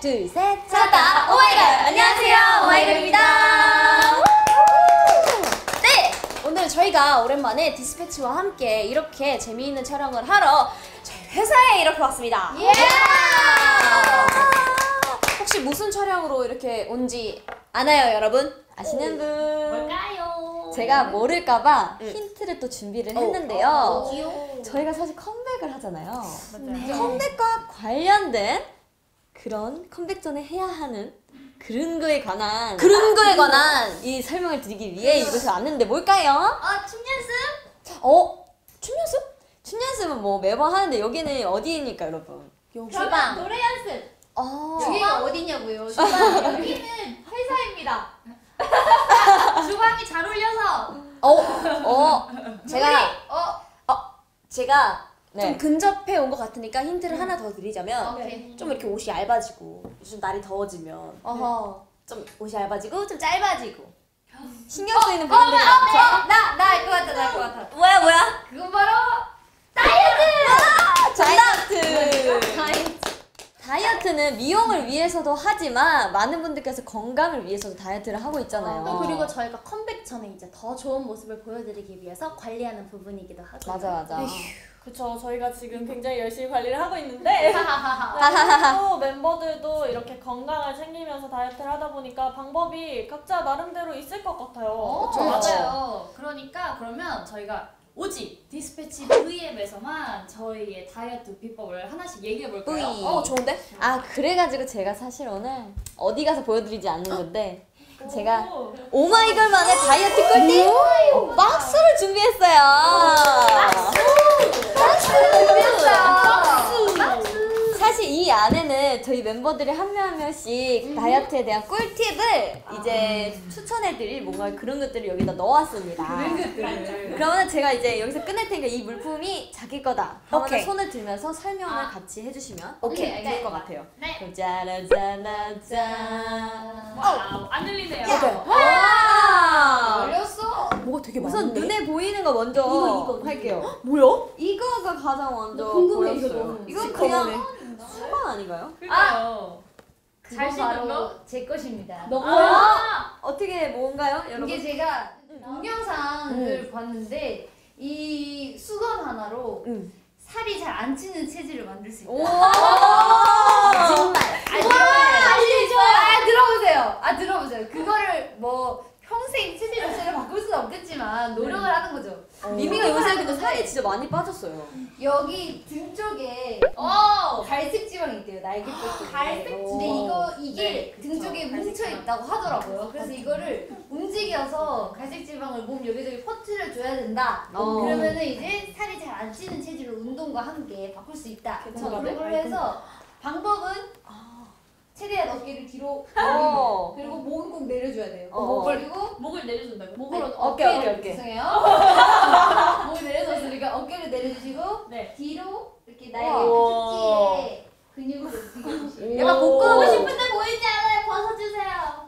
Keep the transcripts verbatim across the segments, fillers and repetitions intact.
둘, 셋! 찾았다! 오마이걸! 안녕하세요! 오마이걸입니다! 네! 오늘 저희가 오랜만에 디스패치와 함께 이렇게 재미있는 촬영을 하러 저희 회사에 이렇게 왔습니다. 예! 혹시 무슨 촬영으로 이렇게 온지 아나요, 여러분? 아시는 분? 뭘까요? 제가 모를까봐 응. 힌트를 또 준비를 어, 했는데요. 어, 어. 저희가 사실 컴백을 하잖아요. 네. 컴백과 관련된 그런 컴백 전에 해야 하는 그런 거에 관한 그런 거에 관한 이 설명을 드리기 위해 이곳에 왔는데 뭘까요? 어, 춤 연습? 어? 춤 연습? 춤 연습은 뭐 매번 하는데 여기는 어디입니까, 여러분? 주방! 노래 연습! 아, 여기가 어디냐고요? 주방! 여기는 회사입니다. 주방이 잘 어울려서 어, 어, 제가 어, 제가 네. 좀 근접해 온 것 같으니까 힌트를 하나 더 드리자면 오케이. 좀 이렇게 옷이 얇아지고 요즘 날이 더워지면 어허. 좀 옷이 얇아지고 좀 짧아지고 신경 어, 쓰이는 부분들이 많죠? 나, 나 알 것 같아, 나 알 것 같아. 뭐야 뭐야? 그건 바로 다이어트! 다이어트! 다이어트. 다이어트는 미용을 위해서도 하지만 많은 분들께서 건강을 위해서도 다이어트를 하고 있잖아요. 또 그리고 저희가 컴백 전에 이제 더 좋은 모습을 보여드리기 위해서 관리하는 부분이기도 하고. 맞아 맞아. 그쵸, 저희가 지금 굉장히 열심히 관리를 하고 있는데 하하하하. 또 멤버들도 이렇게 건강을 챙기면서 다이어트를 하다 보니까 방법이 각자 나름대로 있을 것 같아요. 어, 그쵸, 맞아요. 그러니까 그러면 저희가 오직 디스패치 브이앱에서만 저희의 다이어트 비법을 하나씩 얘기해 볼까요? V. 어, 좋은데? 아 그래가지고 제가 사실 오늘 어디 가서 보여드리지 않는 건데 제가 오. 오마이걸만의 다이어트 꿀팁 어, 박스를 준비했어요. 박수 준비했어요. 사실 이 안에는 저희 멤버들이 한 명 한 명씩 다이어트에 대한 꿀팁을 이제 추천해드릴 뭔가 그런 것들을 여기다 넣어왔습니다. 그런 것들을. 그러면 제가 이제 여기서 끝낼 테니까 이 물품이 자기 거다. 그러면 오케이. 손을 들면서 설명을 아. 같이 해주시면 오케이, 좋을 네. 것 같아요. 네. 그럼 짜라짜라짠. 와우, 안 들리네요. 와! 열렸어. 뭐가 되게 우선 눈에 보이는 거 먼저 이거, 이거, 할게요. 뭐야? 이거가 가장 먼저 궁금해, 이거 보였어요. 너무. 이건 시커머네. 그냥 수건 아닌가요? 그니까요. 잘 그거 씻는 거? 바로 제 것입니다. 너 아! 어떻게 뭔가요, 여러분? 이게 제가 동영상을 음. 봤는데 이 수건 하나로 응. 살이 잘 안 찌는 체질을 만들 수 있다. 우와! 정말. 아, 들어보세요. 알려줘. 아, 들어보세요. 아, 들어보세요. 그거를 뭐 평생 체질 자체를 바꿀 수는 없겠지만 노력을 하는 거죠. 미미가 요새 근데 살이 진짜 많이 빠졌어요. 여기 등 쪽에 오! 갈색 지방이 있대요. 날개뼈 쪽에. 갈색 근데 이거 이게 네, 등 그쵸. 쪽에 갈색 뭉쳐 지방. 있다고 하더라고요. 그래서 이거를 움직여서 갈색 지방을 몸 여기저기 퍼뜨려 줘야 된다. 어. 그러면은 이제 살이 잘 안 찌는 체질로 운동과 함께 바꿀 수 있다. 괜찮은데? 그런 걸로 해서 방법은 최대한 어깨를 뒤로 어. 그리고 목은 꼭 내려줘야 돼요. 어. 그리고 목을 내려준다고? 목을 아니, 어깨 어깨, 어깨, 어깨. 죄송해요. 목을 내려줬으니까 어깨를 내려주시고 네. 뒤로 이렇게 우와. 날개 푸티에 근육을 움직여주시고 약간 복근 하고 싶은 싶은데 보이지 않아요? 벗어주세요.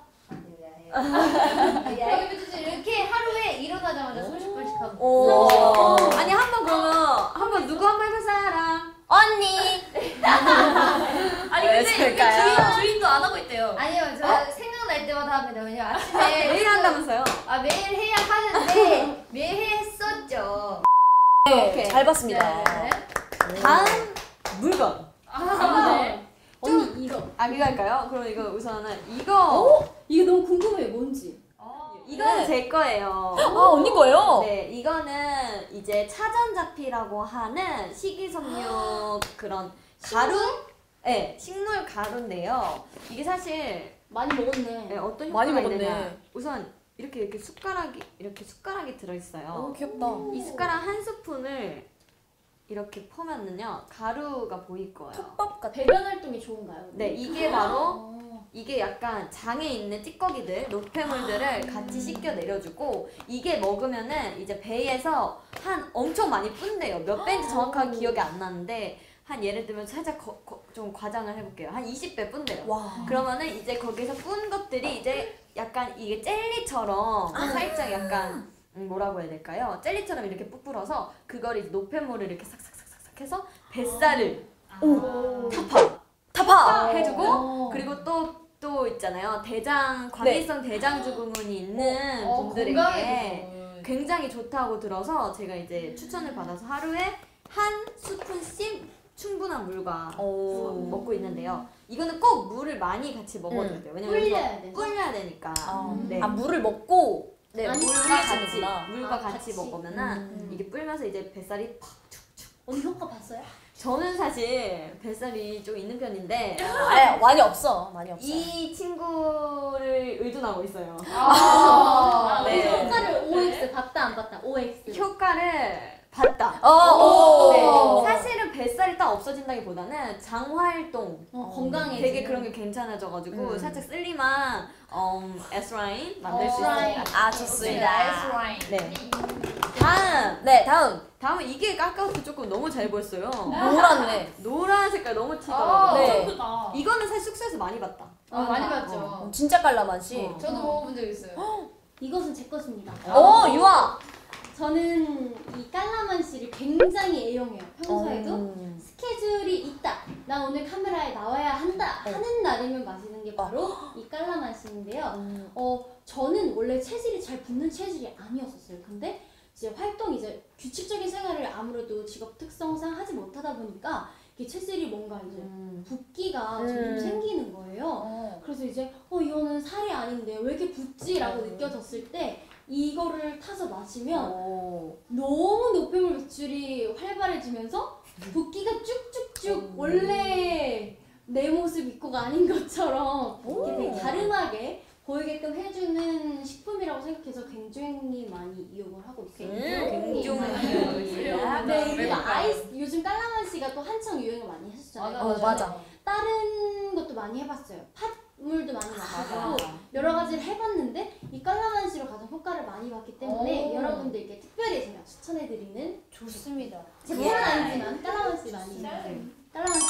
날개 푸티 이렇게 하루에 일어나자마자 삼십 분씩 하고 오. 아니 한 번 그러면 한 번 누구 한 번 해볼 사람? 언니. 아니 왜 근데 여기 저럴까요? 주인, 주인도 안 하고 있대요. 아니요 저 생각날 때마다 합니다. 왜냐면 아침에 매일 한다면서요? 아 매일 해야 하는데 매일 해 했었죠. 오케이. 잘 봤습니다. 네. 다음 물건. 아, 네. 언니 이거. 아 이거 할까요? 그럼 이거 우선은 이거. 이게 너무 궁금해요. 뭔지. 이거는 네. 제 거예요. 아, 언니 거예요? 네, 이거는 이제 차전자피라고 하는 식이섬유 그런 가루? 네, 식물 가루인데요. 이게 사실 많이 먹었네. 네, 어떤 많이 효과가 먹었네. 있느냐. 우선 이렇게 이렇게 숟가락이 이렇게 숟가락이 들어있어요. 너무 귀엽다. 이 숟가락 한 스푼을 이렇게 퍼면은요 가루가 보일 거예요. 밥 같아. 배변 활동이 좋은가요? 네, 이게 바로 어. 이게 약간 장에 있는 찌꺼기들, 노폐물들을 같이 씻겨 내려주고 이게 먹으면은 이제 배에서 한 엄청 많이 뿜대요. 몇 배인지 정확하게 기억이 안 나는데 한 예를 들면 살짝 거, 거, 좀 과장을 해볼게요. 한 이십 배 뿜대요. 와. 그러면은 이제 거기서 뿜은 것들이 이제 약간 이게 젤리처럼 살짝 약간 음, 뭐라고 해야 될까요? 젤리처럼 이렇게 뿌풀어서 그걸 이제 노폐물을 이렇게 싹싹싹싹 해서 뱃살을 아. 타파 타파 해주고 그리고 또 또 있잖아요. 대장 과민성 대장 증후군이 있는 어, 분들에게 건강에 굉장히 좋다고 들어서 제가 이제 추천을 받아서 하루에 한 스푼씩 충분한 물과 오. 먹고 있는데요. 이거는 꼭 물을 많이 같이 먹어줘야 돼요. 왜냐면 불려야 여기서 돼서? 불려야 되니까. 아, 네. 아 물을 먹고 네, 아니, 물을 물과 같이 뿌리시는구나. 물과 아, 같이, 같이. 먹으면은 음. 이게 불면서 이제 뱃살이 팍 축축. 언니 효과 봤어요? 저는 사실 뱃살이 좀 있는 편인데 아니 많이 없어, 많이 없어. 이 친구를 의존하고 있어요. 아, 네. 그래서 효과를 오엑스 봤다 안 봤다? 오엑스. 효과를 봤다. 어, 네. 오. 사실은 뱃살이 딱 없어진다기보다는 장 활동 어, 건강해. 되게 그런 게 괜찮아져가지고 음. 살짝 슬림한 음, S-라인 만들 수 S-라인. 있습니다. 아 좋습니다. S-라인. 네. 다음 네 다음 다음은 이게 아까부터 조금 너무 잘 보였어요. 노랗네. 노란 색깔 너무 튀더라고요. 네. 어, 크다. 이거는 사실 숙소에서 많이 봤다. 어, 많이 어. 봤죠. 진짜 깔라맛이. 어. 저도 먹어본 적 있어요. 이것은 제 것입니다. 오 유아. 저는 이 깔라만시를 굉장히 애용해요. 평소에도 음. 스케줄이 있다. 나 오늘 카메라에 나와야 한다 하는 날이면 마시는 게 바로 이 깔라만시인데요. 음. 어 저는 원래 체질이 잘 붙는 체질이 아니었었어요. 근데 이제 활동 이제 규칙적인 생활을 아무래도 직업 특성상 하지 못하다 보니까 이게 체질이 뭔가 이제 음. 붓기가 음. 점점 생기는 거예요. 어. 그래서 이제 어 이거는 살이 아닌데 왜 이렇게 붓지라고 음. 느껴졌을 때 이거를 타서 마시면 오. 너무 노폐물 배출이 활발해지면서 붓기가 쭉쭉쭉 음. 원래 내 모습 입고가 아닌 것처럼 이렇게 되게 오. 다름하게 보이게끔 해주는 식품이라고 생각해서 굉장히 많이 이용을 하고 있어요. 음, 굉장히 많이 이용을 있어요. 네, 왜 그리고 볼까요? 아이스 요즘 깔라만시가 또 한창 유행을 많이 했었잖아요. 어, 맞아. 다른 것도 많이 해봤어요. 팥물도 많이 마시고 맞아. 여러 가지를 해봤는데 이 깔라만시로 가장 효과를 많이 봤기 때문에 오. 여러분들께 특별히 제가 추천해드리는 좋습니다. 제품은 아니지만 깔라만시 많이 깔라만시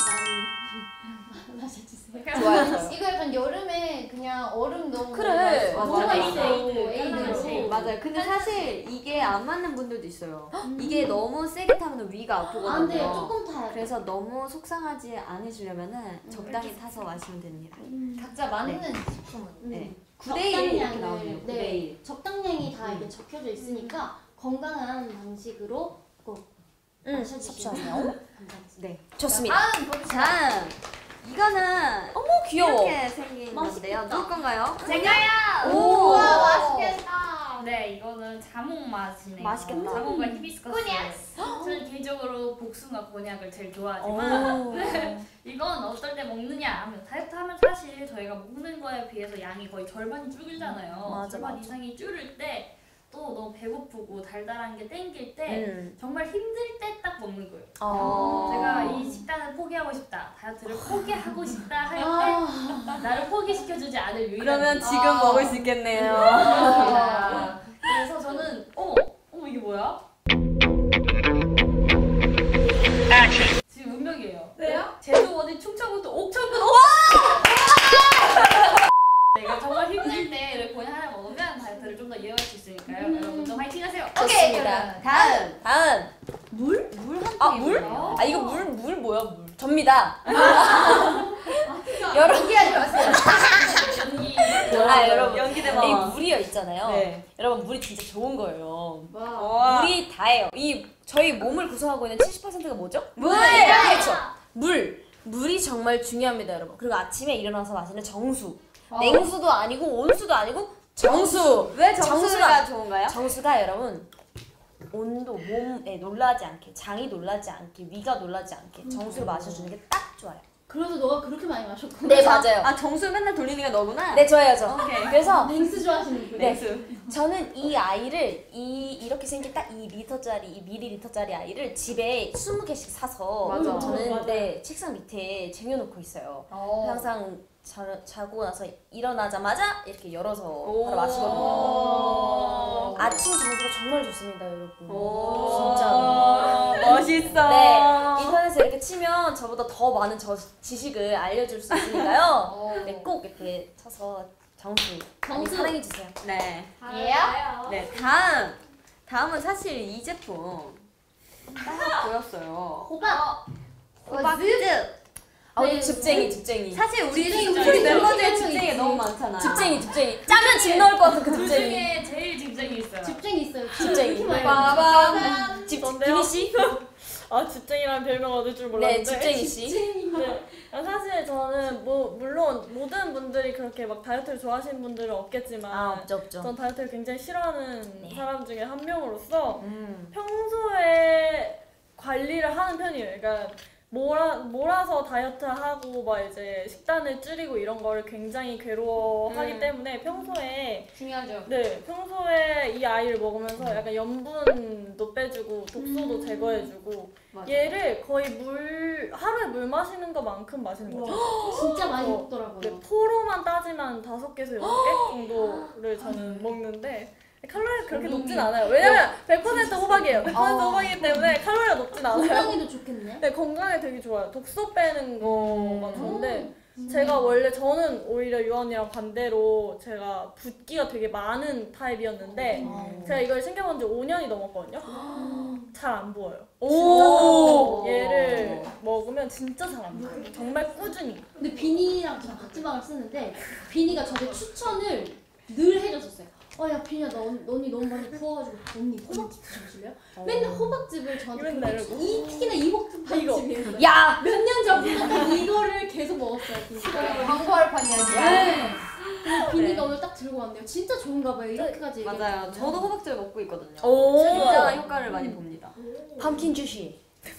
많이 마셔주세요. 좋아요, 좋아요. 이거 약간 여름에 그냥 얼음 넣으면 그래. 맞아. 너무 맞아. 맛있어요. 에이드, 에이드. 에이드. 맞아요. 근데 사실 이게 안 맞는 분들도 있어요. 이게 너무 세게 타면 위가 아프거든요. 안 돼요. 조금 타야 돼. 그래서 너무 속상하지 않으시려면은 적당히 타서 마시면 됩니다. 각자 맞는 식품은. 네. 구 대 일 이렇게 적당량을, 나오네요. 구 대 네, 일. 적당량이 다 이렇게 적혀져 있으니까 건강한 방식으로 꼭 음, 마셔주시면 섭취하세요. 감사합니다. 네. 좋습니다. 다음 봅시다. 다음 이거는 어머 귀여워. 이렇게 생긴 건데요. 맛있겠다. 누구 건가요? 제가요. 오. 우와 맛있겠다. 네, 이거는 자몽 맛이네요. 맛있겠다. 자몽과 히비스커스. 저는 개인적으로 복숭아 곤약을 제일 좋아하지만 오. 이건 어떨 때 먹느냐 하면 다이어트 하면 사실 저희가 먹는 거에 비해서 양이 거의 절반이 줄잖아요. 맞아, 절반 맞아. 이상이 줄을 때 또 너무 배고프고 달달한 게 땡길 때 음. 정말 힘들 때 딱 먹는 거예요. 어. 제가 이 식단을 포기하고 싶다, 다이어트를 포기하고 싶다 할 때 아, 나를 포기시켜주지 않을 유일한 그러면 분. 지금 먹을 수 있겠네요. 아, 그래서 저는 어머 어머 이게 뭐야? 지금 운명이에요. 왜요? 제주원이 충청부터 옥천군 내가 정말 힘들 때 이렇게 곤약 하나 먹으면 다이어트를 좀 더 이어갈 수 있으니까요. 여러분도 화이팅 하세요. 오케이. 좋습니다. 다음 다음. 물? 물 한 아 통이 물? 뭐예요? 아 이거 물 물 뭐야 물? 접니다. 여러 얘기하지 마세요. 연기. 아 여러분 연기대박. 이 물이요 있잖아요. 네. 여러분 물이 진짜 좋은 거예요. 와. 물이 다예요. 이 저희 몸을 구성하고 있는 칠십 퍼센트가 뭐죠? 물! 그렇죠. 물. 물이 정말 중요합니다, 여러분. 그리고 아침에 일어나서 마시는 정수. 냉수도 아니고 온수도 아니고 정수. 왜 정수가 정수가- 좋은가요? 정수가 여러분 온도 몸에 놀라지 않게 장이 놀라지 않게 위가 놀라지 않게 정수를 마셔주는 게 딱 좋아요. 그래서 너가 그렇게 많이 마셨구나. 네 맞아요. 아 정수 맨날 돌리는 게 너구나? 네 저예요 저. 오케이. 그래서 냉수 좋아하시는구나. 네. 냉수. 저는 이 아이를 이 이렇게 생긴 딱 이 리터짜리 이 밀리리터짜리 아이를 집에 스무 개씩 사서 맞아. 저는 맞아. 네 책상 밑에 쟁여놓고 있어요. 어. 항상 자, 자고 나서 일어나자마자 이렇게 열어서 오. 바로 마시거든요. 오. 아침 정수가 정말 좋습니다, 여러분. 오. 진짜로. 멋있어. 네, 인터넷에 이렇게 치면 저보다 더 많은 저 지식을 알려줄 수 있으니까요. 어. 네, 꼭 이렇게 쳐서 정수 많이 정수. 사랑해주세요. 네. 예요? 네, 다음. 다음은 사실 이 제품 딱 보였어요. 호박. 호박즙. 아, 네, 집쟁이, 집쟁이. 사실 우리 집쟁이, 우리 집쟁이 멤버 중에 집쟁이 집쟁이 있지. 너무 많잖아요. 집쟁이, 집쟁이. 짜면 집 넣을 것 같은 그 그 집쟁이. 중에 제일 집쟁이 있어요. 집쟁이 있어요. 집쟁이. 이렇게 많이 빠밤. 집, 전데요? 비니 씨? 아 집쟁이라는 별명 얻을 줄 몰랐는데. 네, 집쟁이 씨. 네. 사실 저는 뭐 물론 모든 분들이 그렇게 막 다이어트를 좋아하시는 분들은 없겠지만 아, 없죠, 없죠. 전 다이어트를 굉장히 싫어하는 네. 사람 중에 한 명으로서 음. 평소에 관리를 하는 편이에요. 그러니까 몰아, 몰아서 다이어트 하고 막 이제 식단을 줄이고 이런 거를 굉장히 괴로워하기 음. 때문에 평소에 중요하죠. 네 평소에 이 아이를 먹으면서 약간 염분도 빼주고 독소도 음. 제거해주고 맞아. 얘를 거의 물 하루에 물 마시는 것만큼 마시는 거죠. 진짜 많이 어, 먹더라고요. 네, 포로만 따지면 다섯 개에서 여섯 개 정도를 저는 먹는데 칼로리가 그렇게 높진 않아요. 왜냐면 백 퍼센트 호박이에요. 백 퍼센트 호박이기 때문에 칼로리가 높진 않아요. 건강에도 좋겠네. 네, 건강에 되게 좋아요. 독소 빼는 거가 좋은데 제가 원래 저는 오히려 유언이랑 반대로 제가 붓기가 되게 많은 타입이었는데 제가 이걸 챙겨본 지 오 년이 넘었거든요. 잘 안 부어요. 오! 얘를 먹으면 진짜 잘 안 부어요. 정말 꾸준히. 근데 비니랑 저랑 같은 방을 쓰는데 비니가 저한테 추천을 늘 해줬었어요. 어 야 비니야 너 언- 언니 너무 많이 부어가지고 언니 호박즙 드셔보실래요? 맨날 호박즙을 저한테 맨날 그렇게 이러고. 이, 특히나 이 호박즙이에요. 야! 몇 년 전부터 이거를 계속 먹었어요. 비니가. 광고할 판이야 지금. 네. 그래서 비니가 네. 오늘 딱 들고 왔네요. 진짜 좋은가 봐요. 이렇게까지 맞아요. 얘기해주면. 저도 호박즙을 먹고 있거든요. 오! 진짜 효과를 많이 봅니다. 팜킨 주시.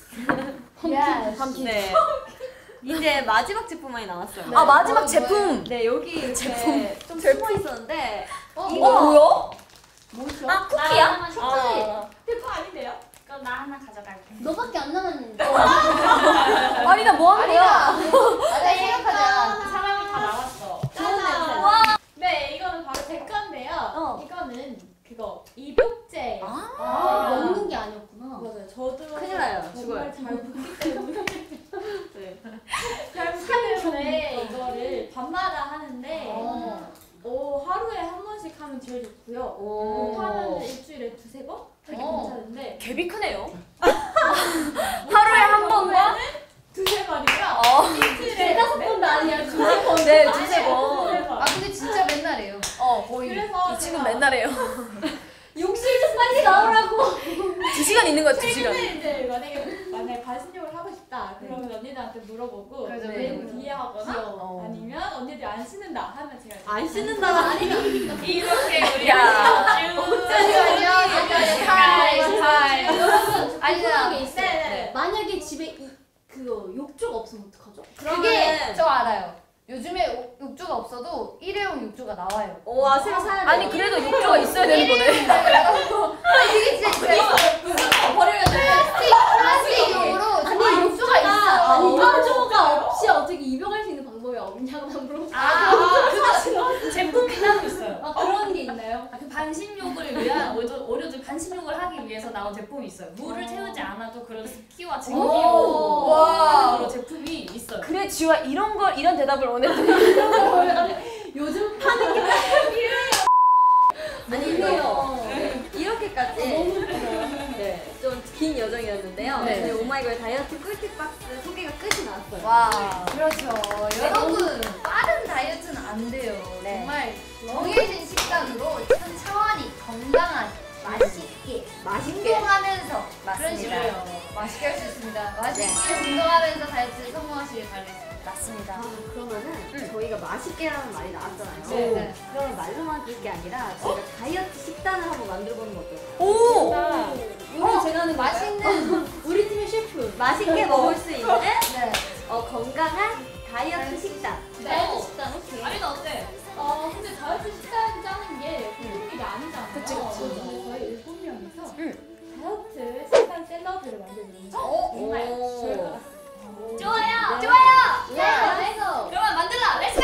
Yes. 팜킨. 네. 이제 마지막 제품만이 남았어요. 아, 마지막 어, 제품! 네, 여기 이렇게 좀 숨어 있었는데 어, 어, 이거 뭐야? 뭐죠? 아, 쿠키야? 아, 그거 아닌데요? 그럼 나 하나 가져갈게. 너밖에 안 남았는데. 아리나 뭐 하는 거야? 아, 나 생각하자. 사람이 다 나왔어. 짜잔. 네, 이거는 바로 제 건데요. 어. 이거는 그거 입욕제. 아. 아, 먹는 게 아니었구나. 맞아요. 저도 큰일 나요. 정말 죽어요. 잘 붓기 때문에 네. 잘 붓기 때문에 이거를 밤마다 하는데 어. 오, 하루에 한 번씩 하면 제일 좋고요. 오. 못하면 일주일에 두세 번? 되게 어. 괜찮은데 갭이 크네요. 하루에 한 번과? 두세 번이면 어. 일주일에 대다섯 번도 아니야. 두세 번. 네, 두세 번. 두세 번. 아 근데 진짜 맨날 해요. 어, 거의. 그래서 이 친구 제가 맨날 해요. 욕실 좀 빨리 나오라고. 두 시간 있는 거야, 두 시간. 최근에 이제 만약에 만약에 반신욕을 하고 싶다 그러면 언니들한테 물어보고 그죠, 네, 그죠. 뒤에 하거나 어. 아니면 언니들이 안 씻는다 하면 제가 안 씻는다가 아니면 이렇게 우리 야. 잠시만요. 잠시만요. 타임 타임. 여러분, 아니, 궁금한 게 있어요. 네네. 만약에 집에 이, 그 욕조가 없으면 어떡하죠? 그게 그러면은- 저 알아요. 요즘에 오- 욕조가 없어도 일회용 욕조가 나와요. 오, 아, 새로 사야 돼. 아니, 그래도 욕조가 있어야 되는 거네. 이게 진짜 진짜 버리면 플라스틱 플라스틱용으로 아니 욕조가 있어. 아니 욕조가 없이 어떻게 입용할 수 있는 방법이 없냐고 난 물어봤어요. 아, 그거 제품이 따로 있어요. 아 그런 게 있나요? 아, 그 반신욕을 위한 오히려 오히려 반신욕을 하기 위해서 나온 제품이 있어요. 물을 채우지 않아도 그런 습기와 증기로 오. 와. 그런 제품이 있어요. 그래, 지우야, 이런 걸, 이런 대답을 원했더니. 요즘 파는 게 아니, 이게요. 이렇게까지 네, 좀 긴 여정이었는데요. 네. 저희 오마이걸 다이어트 꿀팁 박스 소개가 끝이 났어요. 와 그렇죠. 여러분 빠른 다이어트는 안 돼요. 네. 정말 정해진 식단으로 천천히 건강한 맛있게 맛있게. 운동하면서 그런 맞습니다. 식으로 맛있게 할 수 있습니다. 맛있게 운동하면서 다이어트 성공하시길 바라겠습니다. 맞습니다. 아, 그러면은 저희가 맛있게라는 말이 나왔잖아요. 네, 네. 그러면 말로만 들 게 아니라 저희가 다이어트 식단을 한번 만들어보는 거 어떨까요? 오! 요리 제가 하는 맛있는 우리 팀의 셰프. 맛있게 먹을 수 있는 네. 어, 건강한 다이어트 식단. 다이어트 식단 오케이. 아리나 어때? 어 근데 다이어트 식단 짜는 게 보통 일이 아니잖아요. 그치, 그치. 그래서 저희 일곱 명이서 응. 다이어트 식단 샐러드를 만들거든요. 어? 정말 오. 좋을 것 같아요. 좋아요. 네. 좋아요. 네, 그래서 그러면 만들라. 렛츠 고.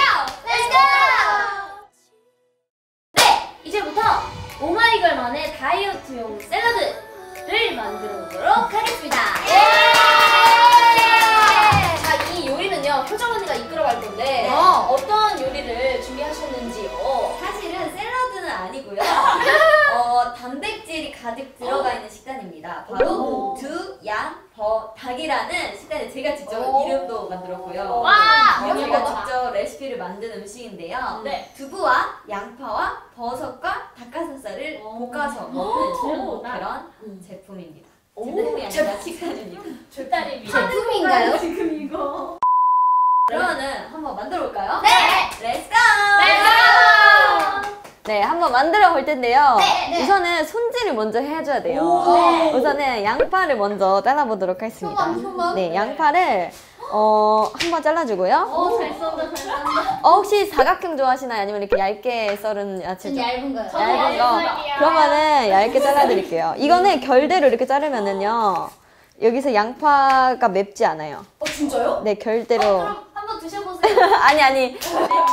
네 이제부터 오마이걸만의 다이어트용 샐러드를 만들어 보도록 하겠습니다. 자, 이 요리는요 효정 언니가 이끌어갈 건데 어. 어떤 요리를 준비하셨는지요? 사실은 샐러드는 아니고요. 어, 단백질이 가득 들어가 있는 식단입니다. 바로 두, 양, 버, 닭이라는 식단을 제가 직접 오. 이름도 만들었고요. 와! 어, 제가 직접 레시피를 만든 음식인데요. 네. 두부와 양파와 버섯과 닭가슴살을 오. 볶아서 먹는 제목보다. 그런 제품입니다. 제품이 아니라 식단입니다. 족다리미. 제품인가요? 지금 이거. 그러면은 한번 만들어 볼까요? 네. 렛츠 고! 렛츠고! 네, 한번 만들어 볼 텐데요. 네, 네. 우선은 손질을 먼저 해줘야 돼요. 네. 우선은 양파를 먼저 잘라보도록 하겠습니다. 효만, 효만. 네, 양파를 어, 한번 잘라주고요. 어, 잘 썬다, 잘 썬다. 어, 혹시 사각형 좋아하시나요? 아니면 이렇게 얇게 썰은 야채 좀 좋아- 얇은 거요. 저는 얇은 거? 얇은살이야. 그러면은 얇게 잘라드릴게요. 이거는 결대로 이렇게 자르면은요. 여기서 양파가 맵지 않아요. 어 진짜요? 네, 결대로. 그럼 한번 드셔보세요. 아니, 아니. 짜잔!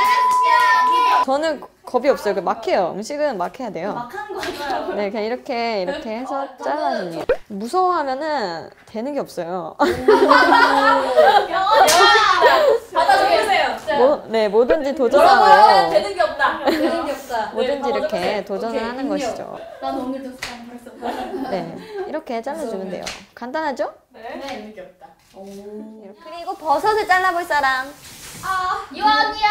저는 겁이 없어요. 그 막해요. 음식은 막해야 돼요. 막한 거죠. 네, 그냥 이렇게 이렇게 해서 잘라줍니다. 무서워하면은 되는 게 없어요. 받아주세요. 뭐, 네, 뭐든지 뭐라고요? 도전하고 되는 게 없다. 되는 게 없다. 뭐든지 이렇게 받아주세요. 도전을 오케이, 하는 능력. 것이죠. 난 오늘도 쌈 벌써. 네, 이렇게 잘라주면 돼요. 간단하죠? 네. 되는 게 없다. 그리고 버섯을 잘라볼 사람. 유언이야.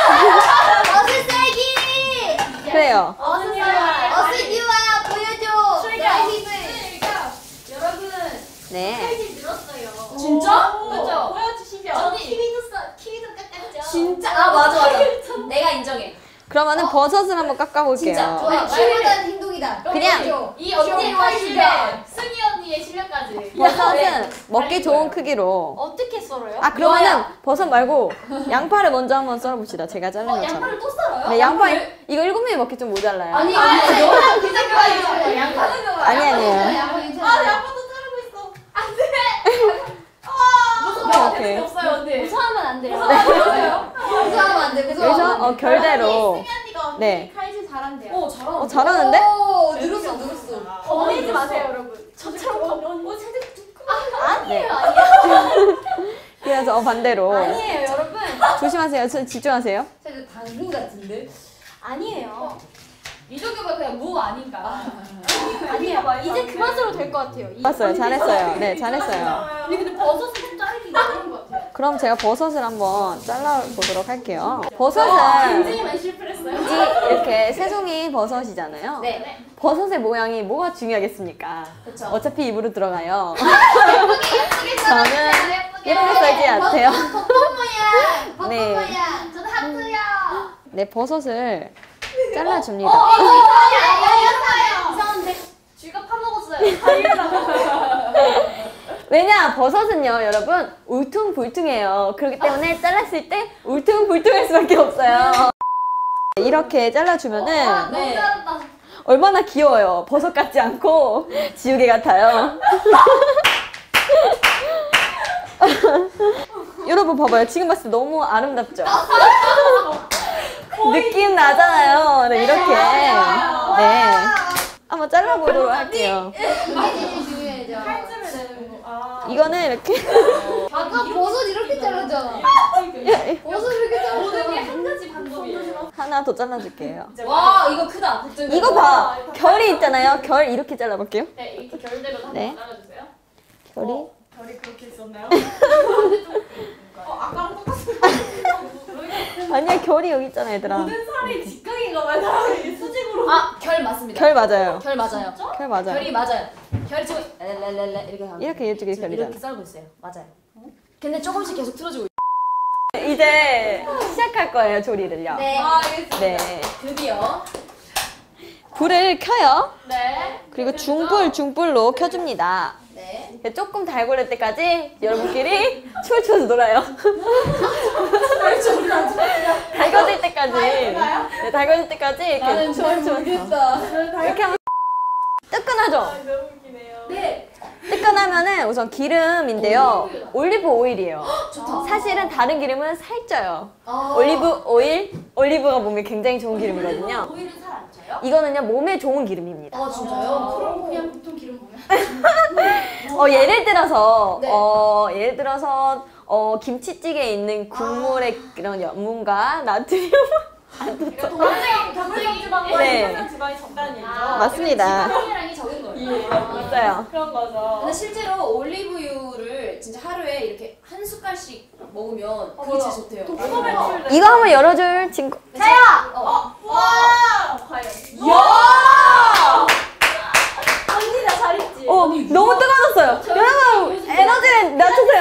어슬세기! 그래요. 언니야. 어슬기와 보여줘! 출격. 너의 힘을! 여러분 네. 사이즈 늘었어요. 진짜? 그죠? 보여주시면. 언니 키위도 써 키위도 깎았죠. 진짜? 아 맞아 맞아. 내가 인정해. 그러면은 버섯을 한번 깎아볼게요. 진짜. 좋아. 키보다는 행동이다. 그냥 보여줘. 이 언니의 쇼와 실력, 승희 언니의 실력까지. 버섯은 먹기 좋은 크기로. 어떻게 썰어요? 아, 그러면은 버섯 말고 양파를 먼저 한번 썰어봅시다. 제가 자른 어, 것처럼. 양파를 또 썰어요? 네, 양파 이거 일곱 명이 먹기 좀 모자라요. 아니 아니 너랑 그 생각이야. 양파는 거 아니 아니에요. 양파 괜찮아. 아, 양파도 자르고 있어. 이렇게. 없어요 언니. 무서워하면 안 돼요. 무서워하면 안 돼. 무서워하면 여기서 안 돼. 어, 결대로. 승희 언니가 언니 네. 칼질 잘한대요. 오 잘하네. 어, 잘하는데? 오 늘었어 늘었어. 어머니지 마세요, 여러분. 저처럼 언니. 오 살짝 네. 그래서 어, 반대로. 아니에요, 여러분. 조심하세요. 저- 집중하세요. 살짝 당근 같은데. 아니에요. 이 정도면 그냥 무 아닌가? 아니에요. 이제 그만 써도 될 것 같아요. 이- 봤어요. 잘했어요. 네, 잘했어요. 근데 근데 버섯은 좀 자르기 어려운 것 같아요. 그럼 제가 버섯을 한번 잘라보도록 할게요. 버섯은 굉장히 많이 실패했어요. 이 이렇게 새송이 버섯이잖아요. 네. 버섯의 모양이 뭐가 중요하겠습니까? 그쵸. 어차피 입으로 들어가요. 예쁘게 저는 예쁘게 썰지 않대요. popcorn 모양. popcorn 네. 모양. 저는 하트요. 네, 버섯을 잘라줍니다. 이상한데. 쥐가 파먹었어요. 왜냐, 버섯은요, 여러분, 울퉁불퉁해요. 그렇기 때문에 잘랐을 때 울퉁불퉁할 수밖에 없어요. 이렇게 잘라주면은 너무 잘한다. 얼마나 귀여워요. 버섯 같지 않고 지우개 같아요. 여러분 봐봐요. 지금 봤을 때 너무 아름답죠? 느낌 나잖아요. 네, 이렇게. 네. 한번 잘라보도록 할게요. 이게 중요해져. 칼질을 내는 거. 아. 이거는 이렇게. 아까 버섯 이렇게 잘랐잖아. 버섯 이렇게 모든 게 잘랐잖아. 한 가지 방법이에요. 하나 더 잘라줄게요. 와 이거 크다. 걱정이. 이거 봐. 결이 있잖아요. 결 이렇게 잘라볼게요. 네, 이렇게 결대로 한번 네. 잘라주세요. 결이. 별이 그렇게 있었나요? 어, 아까랑 똑같은 아니야, 결이 여기 있잖아, 얘들아. 모든 살이 직각인가 봐요. 사람이 수직으로. 아 결 맞습니다. 결 맞아요. 결 맞아요. 결 맞아요. 결이 맞아요. 결이 지금 렐렐렐레 이렇게 하고 이렇게 이쪽에 지금 결이잖아. 이렇게 썰고 있어요. 맞아요. 근데 조금씩 계속 틀어주고 이제 시작할 거예요, 조리를요. 네. 아, 알겠습니다. 네. 드디어 불을 켜요. 네. 그리고 중불, 중불로 켜줍니다. 네. 조금 달궈질 때까지 여러분끼리 춤을 춰서 놀아요. 달궈질 때까지. 네, 달궈질 때까지 이렇게 나는 잘 모르겠다. 이렇게 하면 뜨끈하죠? 너무 웃기네요. 네. 뜨끈하면은 우선 기름인데요. 올리브 오일이에요. 좋다. 사실은 다른 기름은 살쪄요. 아. 올리브 오일, 올리브가 몸에 굉장히 좋은 기름이거든요. 오일은 살 안 쪄요? 이거는요, 몸에 좋은 기름입니다. 아 진짜요? 그럼 그냥 보통 기름 뭐야? 어, 예를 들어서, 네. 어, 예를 들어서, 어, 김치찌개에 있는 국물의 그런 염분과 나트륨. 그러니까 동물성 동물성 지방과 네. 네. 지방이 적다는 얘기죠. 아, 맞습니다. 지방이랑이 적은 거예요. 있어요. 그런 거죠. 근데 실제로 올리브유를 이거를 진짜 하루에 이렇게 한 숟갈씩 먹으면 그게 진짜 좋대요. 이거 한번 열어줄 친구. 자야! 어. 와! 과연. 야! 언니 나 잘했지? 어, 너무 뜨거워졌어요. 여러분, 에너지를 낮추세요.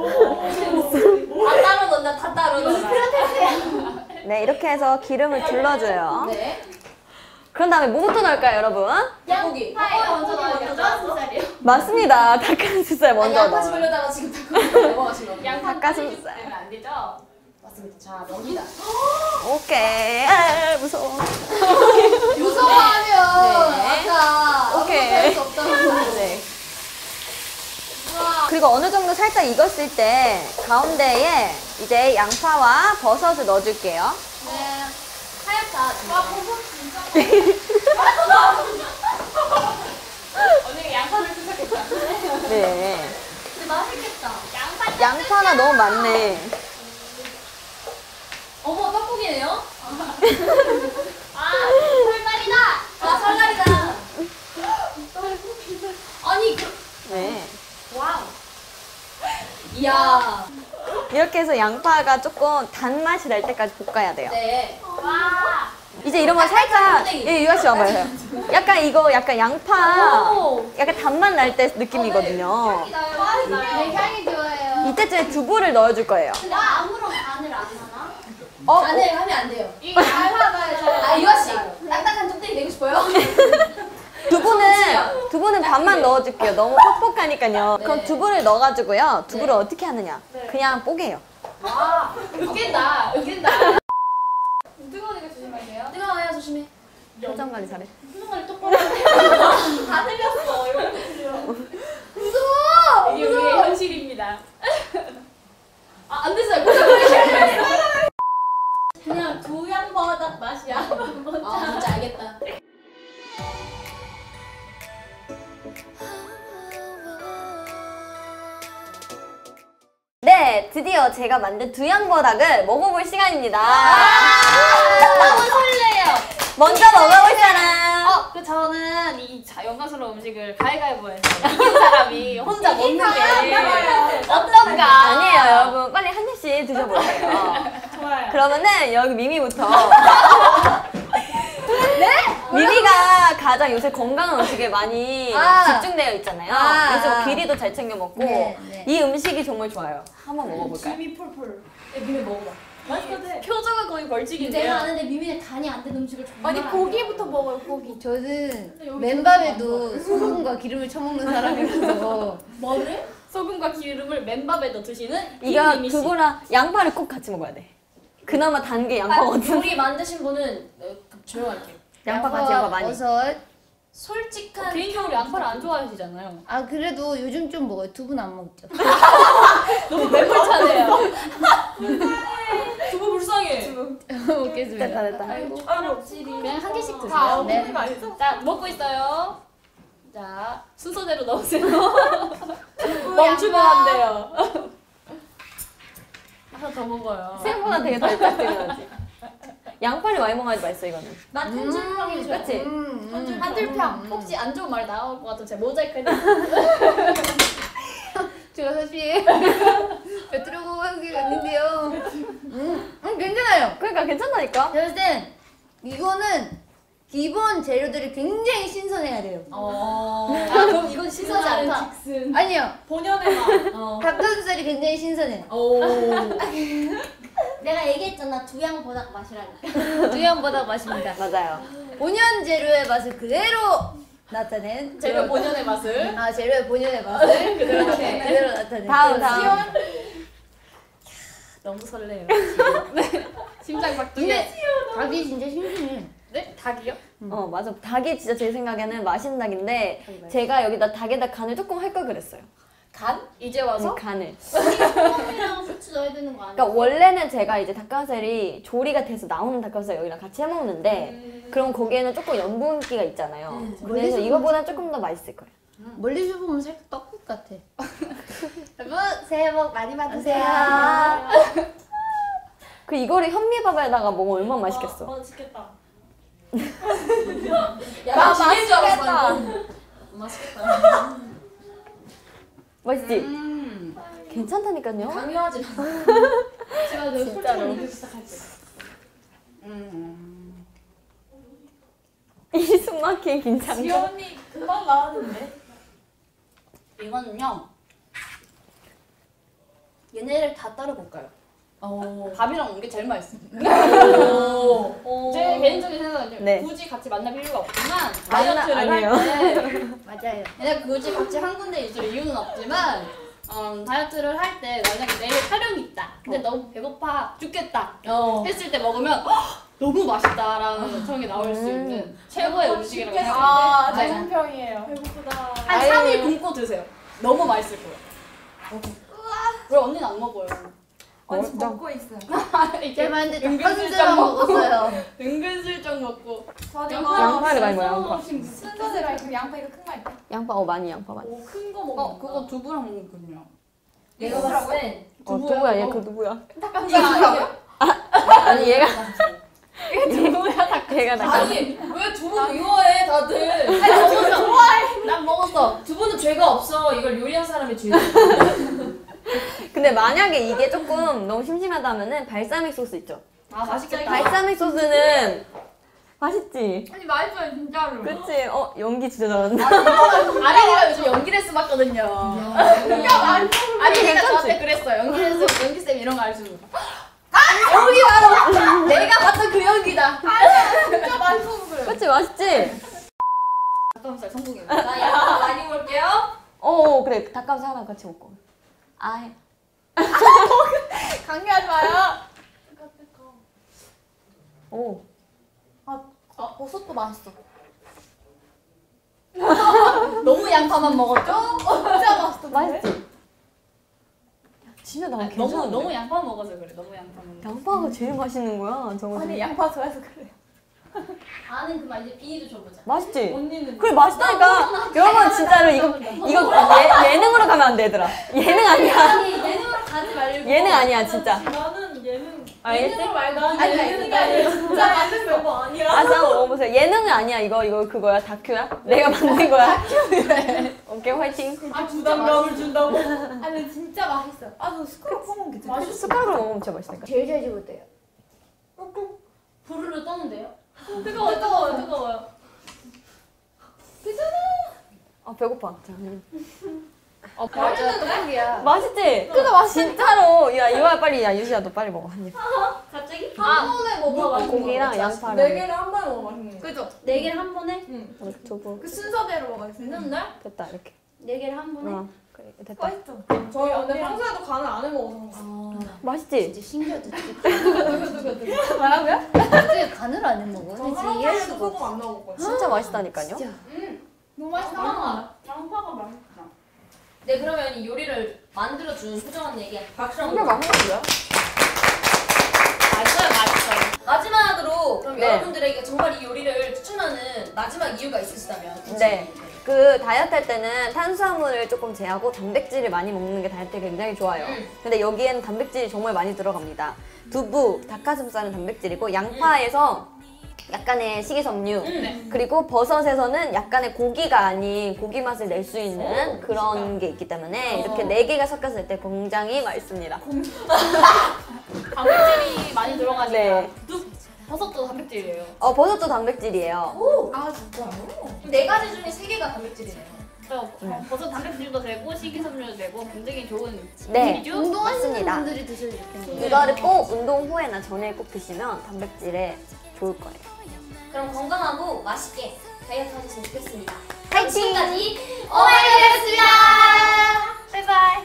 다 따로 넣는다, 다 따로 넣는다. 네, 이렇게 해서 기름을 둘러줘요. 네. 그런 다음에 뭐부터 넣을까요, 여러분? 양고기. 먼저 넣어요. 닭가슴살이요. 맞습니다. 닭가슴살 먼저 양파 넣어요. 집으려다가 지금 닭가슴살 넘어가신 거예요. 양파 닭가슴살. 때문에 안 되죠? 맞습니다. 자, 넣습니다. 오케이. 아, 무서워. 무서워하면 네. 아까 오케이. 할수 없다고. 네. 그리고 어느 정도 살짝 익었을 때 가운데에 이제 양파와 버섯을 넣어줄게요. 네. 하얗다. 와 버섯 진짜 언니 양파를 투석했다. 네. 근데 맛있겠다. 양파 양파가 너무 많네. 어머, 떡국이네요? 아 설날이다. 아, 설날이다. 아니, 그, 네. 와우. 이야. 이렇게 해서 양파가 조금 단맛이 날 때까지 볶아야 돼요. 네. 와. 이제 이러면 살짝, 예, 유아 씨 와봐요. 약간 이거, 약간 양파, 약간 단맛 날 때 느낌이거든요. 네, 향이 좋아요. 이때쯤에 두부를 넣어줄 거예요. 근데 아무런 간을 안 하나? 어, 간을 하면 안 돼요. 이 양파가 아, 유아씨. 딱딱한 뚝배기 내고 싶어요? 두부는, 두부는 반만 넣어줄게요. 너무 퍽퍽하니까요. 그럼 두부를 넣어가지고요. 두부를 어떻게 하느냐. 그냥 뽀개요. 와 으깬다 으깬다. 뜨거우니까 조심하세요. 뜨거워요, 조심해. 표정 관리 잘해. 표정을 똑바로 다 틀렸어 이거. 무서워. 이게 우리의 현실입니다. 아, 안 됐어요. 그냥 두양버섯 맛이야. 아, 진짜 알겠다. 네, 드디어 제가 만든 두양버닭을 먹어볼 시간입니다. 너무 설레요. 먼저 먹어볼 사람. 어, 그 저는 이 자, 영광스러운 음식을 가위가위보해서 이긴 사람이 혼자 먹는 게 어떤가? 아니에요, 여러분. 빨리 한 입씩 드셔보세요. 좋아요. 그러면은 여기 미미부터. 네? 미미가 가장 요새 건강한 음식에 많이 아. 집중되어 있잖아요. 아. 그래서 귀리도 잘 챙겨 먹고 네, 네. 이 음식이 정말 좋아요. 한번 먹어볼까요? 김이 폴폴. 미미 먹어봐. 맛있거든. 표정은 거의 내가 벌칙인데요. 아는데 미미는 간이 안 된 음식을 정말 아니 안 고기부터 먹어요 고기. 저는 맨밥에도 소금과 기름을 쳐먹는 사람이라서 뭐를? 소금과 기름을 맨밥에도 드시는 이거 김미미 씨. 두부랑 양파를 꼭 같이 먹어야 돼. 그나마 단 게 양파거든. 요리 만드신 분은 어, 조용할게요. 양파 같이 양파 많이. 버섯. 솔직한 개인적으로 양파를 안 좋아하시잖아요. 아 그래도 요즘 좀 먹어요. 두부는 안 먹죠. 너무 매몰차네요. 두부 불쌍해. 먹겠습니다. 됐다 됐다. 그냥 한 개씩 다 드세요. 네. 어머니 맛있어. 자 먹고 있어요. 자 순서대로 넣으세요. 멈추면 안 돼요. 하나 더 먹어요. 생각보다 되게 달짝지근하지. 양파를 많이 먹어야지 맛있어 이거는. 난 텐즈랑이 좋아. 그치? 음, 음. 한줄평. 혹시 안 좋은 말 나올 것 같으면 제가 모자이크 해드릴게요. 제가 사실 뱉으려고 한 게 있는데요. 음, 음 괜찮아요. 그러니까 괜찮다니까. 제가 볼 땐 이거는 기본 재료들이 굉장히 신선해야 돼요. 어. 아, 그럼 이건 신선하지 않다. 아니요. 본연의 맛. 어. 닭가슴살이 굉장히 신선해. 오. 내가 얘기했잖아 두양버섯 맛이라니까. 두양보다 맛입니다. 맞아요. 본연 재료의 맛을 그대로 나타낸 제가 그런- 본연의 맛을. 아 재료의 본연의 맛을 그대로 그대로 나타낸 다음 그런 다음. 너무 설레요. 심장 막 근데 뛰게. 닭이 진짜 신선해. 네? 닭이요? 어 맞아. 닭이 진짜 제 생각에는 맛있는 닭인데 닭이 맛있어. 제가 여기다 닭에다 간을 조금 할 걸 그랬어요. 간? 이제 와서? 음, 간을. 소금이랑 후추 넣어야 되는 거 아니야? 그러니까 원래는 제가 이제 닭가슴살이 조리가 돼서 나오는 닭가슴살 여기랑 같이 해 먹는데 음. 그럼 거기에는 조금 염분기가 있잖아요. 그래서 이거보다 조금 더 맛있을 거예요. 멀리서 보면 살짝 떡국 같아. 여러분 새해 복 많이 받으세요. 그 이거를 현미밥에다가 먹으면 얼마나 맛있겠어. 어, 맛있겠다. 야, 나 지낼 줄 알았어. 방금. 맛있겠다. 맛있지? 음. 괜찮다니까요. 강요하지 마. 제가 너 솔직히 리뷰 시작할게. 음. 이 숨막힌 긴장감. 지연이 금방 나왔는데. 이거는요. 얘네를 다 따로 볼까요? 어. 밥이랑 먹는 게 제일 맛있어요. 오. 제 개인적인 생각은 네. 굳이 같이 만날 필요가 없지만 만나- 다이어트를 아니에요. 할 때 맞아요. 얘네 굳이 같이 한 군데 있을 이유는 없지만 음, 다이어트를 할 때 만약에 내일 촬영이 있다. 근데 너무 배고파 죽겠다. 어. 했을 때 먹으면 "헉, 너무 맛있다라는 청이 나올 수 있는 최고의 음식이라고 아, 생각합니다. 제 네. 품평이에요. 배고프다. 한 삼 일 굶고 드세요. 너무 맛있을 거예요. 왜 언니는 안 먹어요? 아니, 진짜. 먹고 있어요. 제가 근데 은근슬쩍 닭가슴살만 먹었어요. 은근슬쩍 먹고. 저는 양파를 많이 먹어요, 양파. 순서대로 그 양파 이거 큰 거 있다. 양파 어 많이 양파 많이. 오, 큰 거 먹어. 어 그거 두부랑 먹거든요. 내가 봤을 땐 어 누구야 얘 그 누구야? 닭가슴살 아니에요? 아니 얘가 두부야 다. 얘가 나. 아니 왜 두부 미워해 다들? 아니 먹었어. 좋아해. 난 먹었어. 두부는 죄가 없어. 이걸 요리한 사람이 죄야. 근데 만약에 이게 조금 너무 심심하다면은 발사믹 소스 있죠. 아 맛있겠다. 발사믹 소스는 맛있지. 아니 맛있어요 진짜로. 그치? 어 연기 진짜 잘한다. 아린이가 요즘 연기 레슨 받거든요. 아린이가 저한테 그랬어요. 연기 레슨, 연기 쌤 이런 거 알려주고. 아 여기 바로 내가 봤던 그 연기다. 진짜 맛있었어요. 그치 맛있지? 닭가슴살 성공이에요. 나 양파 많이 먹을게요. 어 그래 닭가슴살 하나 같이 먹고. 아 강요하지 마요. 오. 아, 버섯도 맛있어. 너무 양파만 먹었죠? 진짜 맛있어. 맛있지? 진짜 나 아니, 괜찮아. 너무 너무 양파 먹어서 그래. 너무 양파 먹어. 양파가 제일 맛있는 거야. 저거. 아니 양파 좋아해서 그래. 아는 그만 이제 비니도 줘보자. 맛있지? 언니는 그래 맛있다니까. 여러분 진짜로 이거 이거 예, 예능으로 가면 안 돼 얘들아. 예능 아니야. 아니 예능으로 가지 말고. 예능 아니야 진짜. 나는 예능. 알겠지? 예능으로 말고. 아니 예능이 아니라 진짜 만든 멤버 아니야. 아, 한번 먹어보세요. 예능은 아니야. 이거 이거 그거야. 다큐야? 내가 만든 거야. 오케이 화이팅. 아 부담감을 준다고. 아니 진짜 맛있어. 아저 스크럽 퍼먹으면 괜찮아. 맛있어. 숟가락으로 먹으면 진짜 맛있다니까. 제일 잘 집었대요. 부르르 떠는데요? 뜨거워 뜨거워 뜨거워요. 아 배고파. 자, 어, 맞아, 떡국이야. 맛있지? 그거 맛있. 진짜로. 야 이거야 빨리. 야 유시야 너 빨리 먹어 한 입. 갑자기? 한 번에 먹어 맛있는 거. 고기랑 네 양파랑. 개를 한 번에 먹어 맛있는 거. 그죠? 네 개를 한 번에? 어, 두부. 그 순서대로 먹어야 돼. 됐는데? 됐다 이렇게. 네 개를 한 번에? 어 그래 됐다. 맛있죠? 저희 근데 평소에도 간을 안 해 먹어서. 맛있지? 진짜 신기하다. 뭐라고요? 어떻게 간을 안 해 먹어? 저 진짜 이해할 사람들도 수가 소금 없어. 안 넣을 거야. 진짜 맛있다니까요. 진짜. 너무 맛있다. 양파가 맛있다. 네 그러면 이 요리를 만들어준 소정한 얘기 박수 한번. 정말 맛있는데요? 맛있어요, 맛있어요. 마지막으로 그럼 네. 여러분들에게 정말 이 요리를 추천하는 마지막 이유가 있으시다면? 네. 그 다이어트 할 때는 탄수화물을 조금 제하고 단백질을 많이 먹는 게 다이어트에 굉장히 좋아요. 음. 근데 여기에는 단백질이 정말 많이 들어갑니다. 두부, 닭가슴살은 단백질이고 양파에서 약간의 식이섬유 네. 그리고 버섯에서는 약간의 고기가 아닌 고기 맛을 낼 수 있는 그런 게 있기 때문에 이렇게 네 개가 섞였을 때 굉장히 맛있습니다. 단백질이 많이 들어가니까. 네. 버섯도 단백질이에요. 어 버섯도 단백질이에요. 아 진짜요? 네 가지 중에 세 개가 단백질이네요. 그래서 버섯 단백질도 되고 식이섬유도 되고 굉장히 좋은 네. 음식이죠. 운동하시는 맞습니다. 분들이 드셔도 좋겠네요. 이거를 꼭 운동 후에나 전에 꼭 드시면 단백질에 좋을 거예요. 그럼 건강하고 맛있게 다이어트 하셨으면 좋겠습니다. 파이팅! 지금까지 오마이걸이었습니다. 바이바이.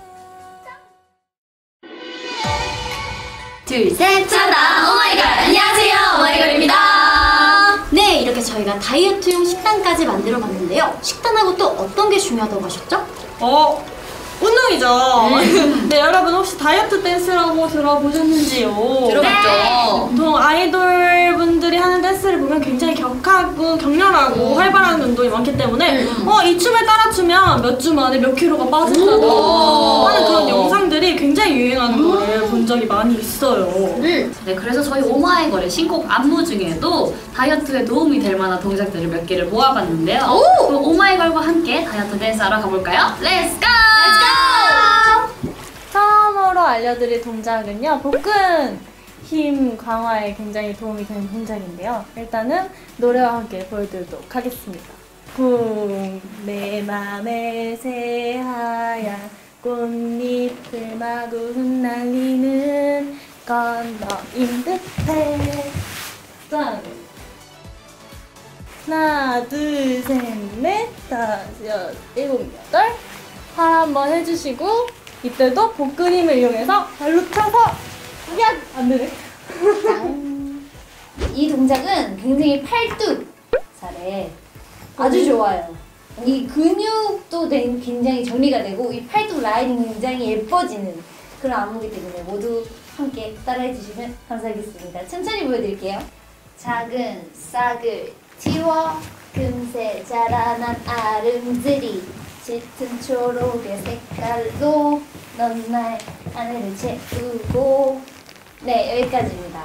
둘, 셋, 차다! 오마이걸! 안녕하세요! 오마이걸입니다! 네, 이렇게 저희가 다이어트용 식단까지 만들어 봤는데요. 식단하고 또 어떤 게 중요하다고 하셨죠? 어 운동이죠. 네 여러분 혹시 다이어트 댄스라고 들어보셨는지요? 들어봤죠? 보통 아이돌 분들이 하는 댄스를 보면 굉장히 격하고 격렬하고 활발한 운동이 많기 때문에 어, 이 춤을 따라 추면 몇 주 만에 몇 킬로가 빠진다고 하는 그런 영상들이 굉장히 유행하는 거를 본 적이 많이 있어요. 네, 그래서 저희 오마이걸의 신곡 안무 중에도 다이어트에 도움이 될 만한 동작들을 몇 개를 모아봤는데요. 그럼 오마이걸과 함께 다이어트 댄스 하러 가볼까요? 렛츠 고! 렛츠 고! 알려드릴 동작은요, 복근 힘 강화에 굉장히 도움이 되는 동작인데요. 일단은 노래와 함께 보여드리도록 하겠습니다. 쿵, 내 맘에 새하얀 꽃잎을 마구 흩날리는 건 너인 듯해. 짠! 하나, 둘, 셋, 넷, 다섯, 여섯, 일곱, 여덟. 팔 한번 해주시고, 이때도 복근 힘을 이용해서 발로 차서, 야! 안 되네. 이 동작은 굉장히 팔뚝살에 아주 좋아요. 이 근육도 굉장히 정리가 되고 이 팔뚝 라인이 굉장히 예뻐지는 그런 안무이기 때문에 모두 함께 따라해 주시면 감사하겠습니다. 천천히 보여드릴게요. 작은 싹을 틔워 금세 자라난 아름드리 짙은 초록의 색깔로 넌 날 하늘을 채우고. 네, 여기까지입니다.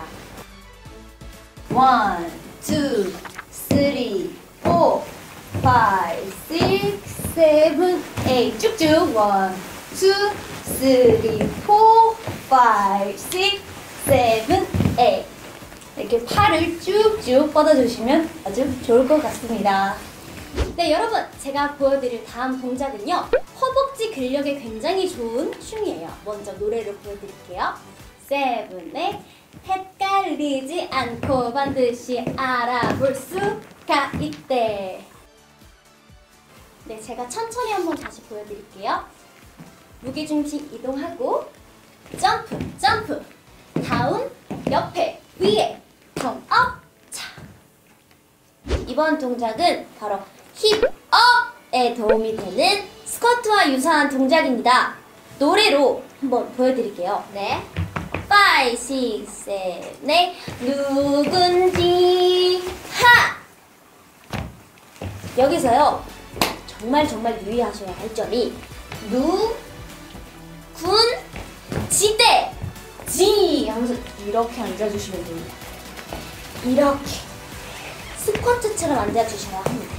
원, 투, 쓰리, 포, 파이브, 식스, 세븐, 에잇 쭉쭉 원, 투, 쓰리, 포, 파이브, 식스, 세븐, 에잇 이렇게 팔을 쭉쭉 뻗어주시면 아주 좋을 것 같습니다. 네, 여러분, 제가 보여드릴 다음 동작은요, 허벅지 근력에 굉장히 좋은 춤이에요. 먼저 노래를 보여드릴게요. 세븐의 헷갈리지 않고 반드시 알아볼 수가 있대. 네, 제가 천천히 한번 다시 보여드릴게요. 무게중심 이동하고 점프, 점프, 다운, 옆에, 위에, 턴업, 차. 이번 동작은 바로 힙업에 도움이 되는 스쿼트와 유사한 동작입니다. 노래로 한번 보여드릴게요. 네. 파이브, 식스, 세븐, 에잇 누군지 하! 여기서요 정말 정말 유의하셔야 할 점이 누, 군, 지대, 지 하면서 이렇게 앉아주시면 됩니다. 이렇게 스쿼트처럼 앉아주셔야 합니다.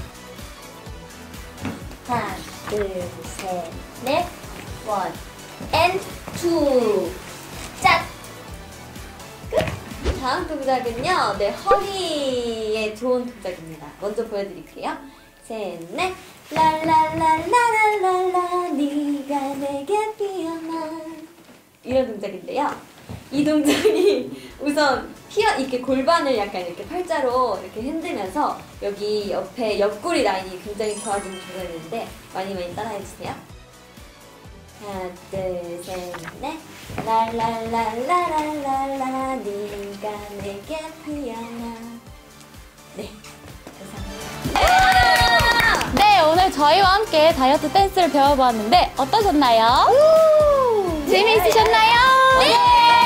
하나, 둘, 셋, 넷, 원, 앤 투, 짠! 끝! 다음 동작은요, 네, 허리에 좋은 동작입니다. 먼저 보여드릴게요. 셋, 넷, 랄랄랄랄랄랄라, 네가 내게 피어나. 이런 동작인데요. 이 동작이 우선 피어 이렇게 골반을 약간 이렇게 팔자로 이렇게 흔들면서 여기 옆에 옆구리 라인이 굉장히 좋아지는 동작인데 많이 많이 따라해주세요. 하나, 둘, 셋, 넷. 랄랄랄랄랄랄라, 네가 내게 피어나. 네, 감사합니다. 네, 오늘 저희와 함께 다이어트 댄스를 배워보았는데 어떠셨나요? 재미있으셨나요? 네!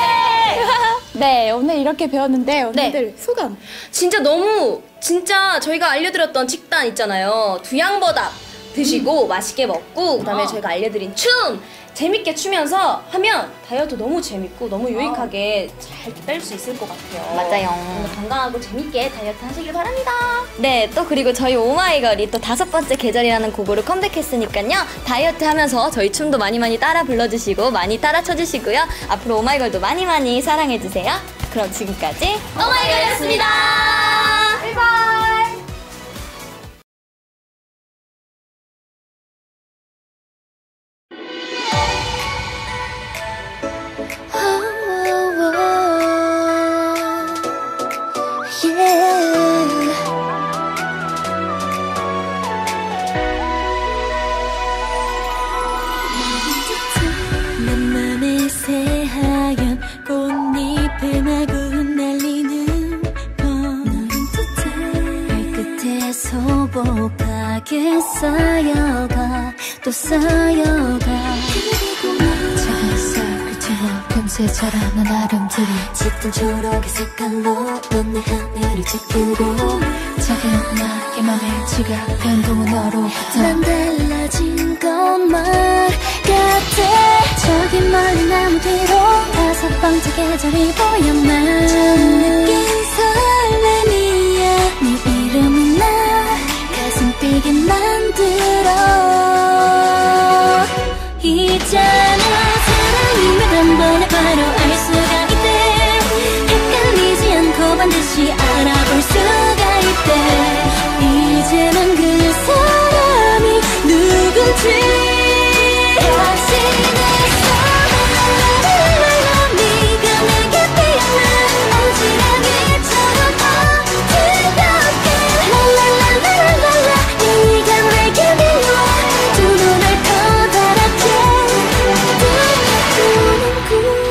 네, 오늘 이렇게 배웠는데 오늘들 소감. 진짜 너무 진짜 저희가 알려드렸던 식단 있잖아요. 두양버답 드시고 맛있게 먹고 그다음에 저희가 알려드린 춤 재밌게 추면서 하면 다이어트 너무 재밌고 너무 유익하게 잘 뺄 수 있을 것 같아요. 맞아요. 오늘 건강하고 재밌게 다이어트 하시길 바랍니다. 네, 또 그리고 저희 오마이걸이 또 다섯 번째 계절이라는 곡으로 컴백했으니까요. 다이어트 하면서 저희 춤도 많이 많이 따라 불러주시고 많이 따라 쳐주시고요. 앞으로 오마이걸도 많이 많이 사랑해주세요. 그럼 지금까지 오마이걸이었습니다. 바이바이. 소복하게 쌓여가 또 쌓여가 작은 쌀그처럼 금세 자라난 아름들이 짙은 초록의 색깔로 넌 내 하늘을 지키고 작은 나의 맘에 지각 변동은 너로부터 난 달라진 것만 같아 저기 멀리 나무 뒤로 다섯 번째 계절이 보여만 처음 느낀 설렘이야 네 이름은 나 가슴 뛰게 만들어 있잖아 사랑이면 한번 듯이 알아볼 수가 있대. 이제 난 그 사람이 누군지 확신했어. 네가 내게 피어나 어지러기처럼 어지럽게 랄랄랄랄랄라. 네가 내게 미워 두 눈을 커다랗게 뜨는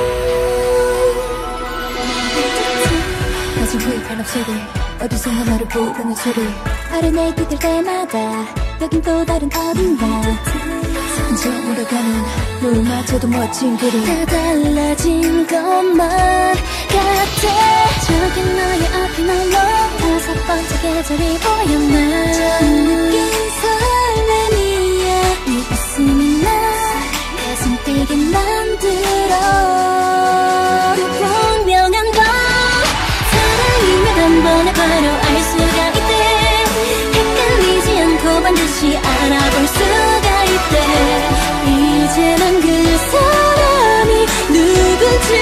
꿈. 아직 후회한 없어도 어디선가 나를 부르는 소리 아련해 기댈 때마다 여긴 또 다른 어딘가 처음으로 가는 노을마저도 멋진 그림 다 달라진 것만 같아. 저기 너의 앞에 널로 다섯 번째 계절이 보였나. 처음 느낀 설렘이야. 네 웃음이 나 가슴 뛰게 만들어. 그 분명한 건 사랑이면 한 번에 바로 알 수가 있대. 헷갈리지 않고 반드시 알아볼 수가 있대. 이제 난 그 사람이 누군지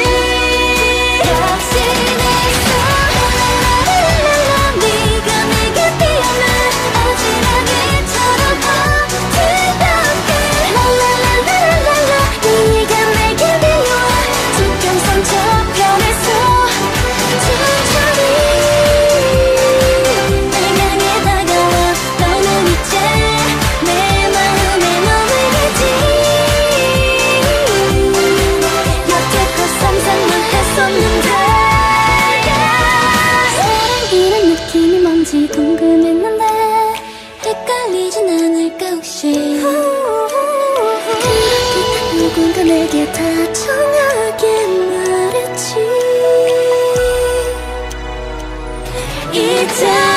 확신했어. 네가 내게 피어나 어지러기처럼 어지럽게 랄랄랄랄랄라. 네가 내게 미워 수평선 저편에서 천천히 날 향해 다가와. 너는 이제 내 마음에 머물게 여태껏 상상만 했었는데 사랑이란 느낌이 뭔지 궁금했는데 헷갈리진 않을까 혹시. 누군가 내게 다정하게 말했지. 이제